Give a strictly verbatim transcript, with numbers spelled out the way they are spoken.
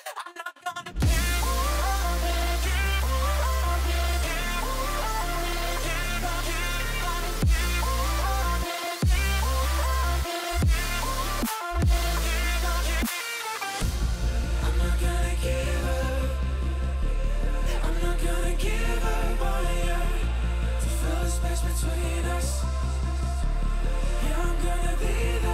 I'm not gonna give up, give up, give up, give up, give up, give up, give up, give up. I'm not gonna give up. I'm not gonna give up on you. To fill the space between us. Yeah, I'm gonna be there.